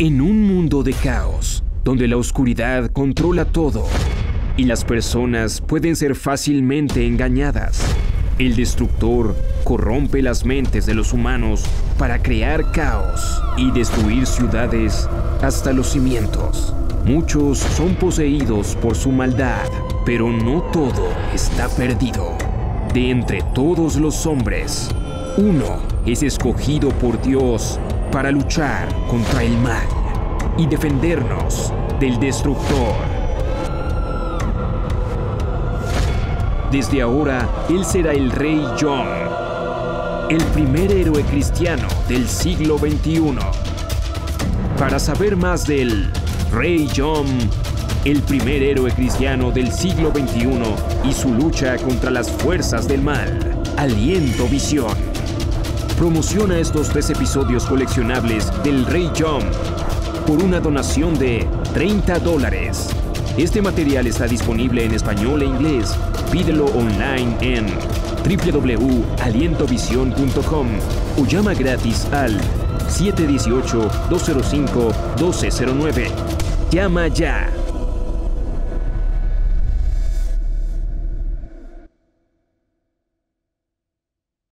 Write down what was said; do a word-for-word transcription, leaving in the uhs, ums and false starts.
En un mundo de caos, donde la oscuridad controla todo y las personas pueden ser fácilmente engañadas, el Destructor corrompe las mentes de los humanos para crear caos y destruir ciudades hasta los cimientos. Muchos son poseídos por su maldad, pero no todo está perdido. De entre todos los hombres, uno es escogido por Dios para luchar contra el mal y defendernos del Destructor. Desde ahora, él será el Rey John, el primer héroe cristiano del siglo veintiuno. Para saber más del Rey John, el primer héroe cristiano del siglo veintiuno y su lucha contra las fuerzas del mal, Aliento Visión promociona estos tres episodios coleccionables del Rey John por una donación de treinta dólares. Este material está disponible en español e inglés. Pídelo online en w w w punto aliento visión punto com o llama gratis al siete uno ocho, dos cero cinco, uno dos cero nueve. Llama ya.